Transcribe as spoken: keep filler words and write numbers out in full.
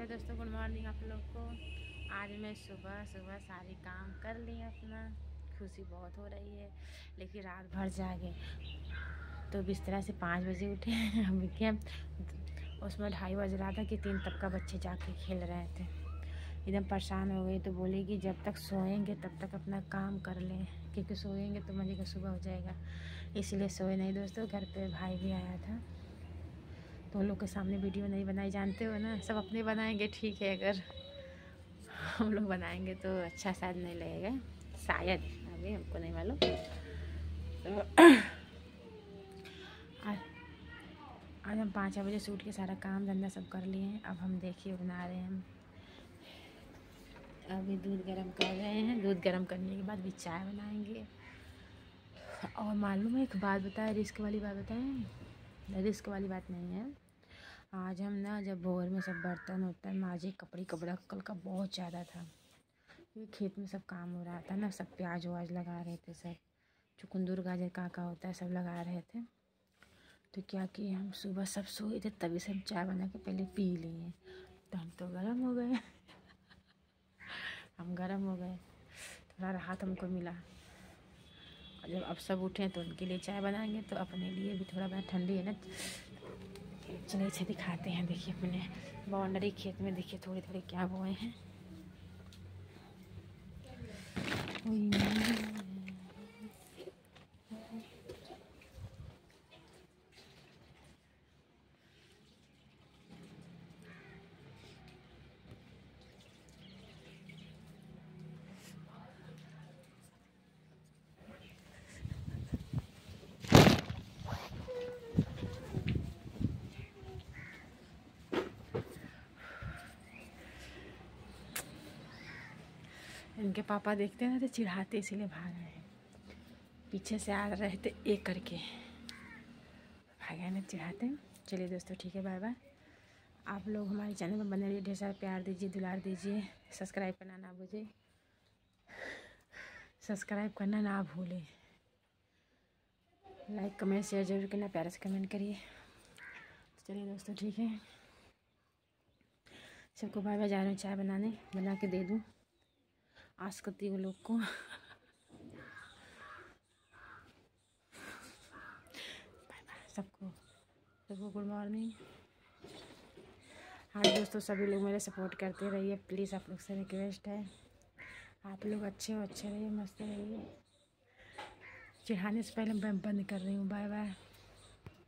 Hello दोस्तों, good morning आप लोग को। आज मैं सुबह सुबह सारी काम कर ली अपना। खुशी बहुत हो रही है, लेकिन रात भर जागे तो बिस्तर से पाँच बजे उठे। हम क्या उसमें ढाई बज रहा था कि तीन तब का बच्चे जाके खेल रहे थे। एकदम परेशान हो गई, तो बोली कि जब तक सोएंगे तब तक अपना काम कर लें, क्योंकि सोएंगे तो मजे का सुबह हो जाएगा। इसलिए सोए नहीं दोस्तों। घर पे भाई भी आया था, तो उन लोग के सामने वीडियो नहीं बनाई, जानते हो ना, सब अपने बनाएंगे ठीक है, अगर हम लोग बनाएंगे तो अच्छा शायद नहीं लगेगा, शायद, अभी हमको नहीं मालूम। तो आज आज हम पाँच बजे से उठ के सारा काम धंधा सब कर लिए हैं। अब हम देखिए बना रहे हैं, हम अभी दूध गर्म कर रहे हैं। दूध गर्म करने के बाद भी चाय बनाएंगे। और मालूम है, एक बात बताए, रिस्क वाली बात बताएं, रिस्क वाली बात नहीं है। आज हम ना जब भोर में सब बर्तन वर्तन माजे, कपड़े कपड़ा कल का बहुत ज़्यादा था, क्योंकि खेत में सब काम हो रहा था ना, सब प्याज व्याज लगा रहे थे, सब चुकंदर गाजर का का होता है सब लगा रहे थे। तो क्या किए, हम सुबह सब सोए थे, तभी से हम चाय बना के पहले पी लिए। तो हम तो गर्म हो गए। हम गर्म हो गए, थोड़ा राहत हमको मिला। और जब अब सब उठे तो उनके लिए चाय बनाएंगे, तो अपने लिए भी थोड़ा बहुत ठंडी है ना। चलिए इसे दिखाते हैं। देखिए अपने बाउंड्री खेत में देखिए थोड़ी थोड़ी क्या बोए हैं। इनके पापा देखते ना तो चिढ़ाते, इसीलिए भाग रहे हैं। पीछे से आ रहे थे एक करके, भागे ना, चिढ़ाते। चलिए दोस्तों ठीक है, बाय बाय। आप लोग हमारे चैनल में बने रहिए, ढेर सारा प्यार दीजिए, दुलार दीजिए। सब्सक्राइब करना ना भूलिए, सब्सक्राइब करना ना भूलें। लाइक कमेंट शेयर जरूर करना, प्यार से कमेंट करिए। चलिए दोस्तों ठीक है, सबको बाय बाय। जा रहे हैं चाय बनाने, बना के दे दूँ आस करती हूँ लोग को। बाय बाय सबको, सबको गुड मॉर्निंग। हाँ दोस्तों, सभी लोग मेरे सपोर्ट करते रहिए प्लीज़, आप लोग से रिक्वेस्ट है। आप लोग अच्छे हो, अच्छे रहिए, मस्त रहिए। चिढ़ाने से पहले मैं बंद कर रही हूँ। Bye bye.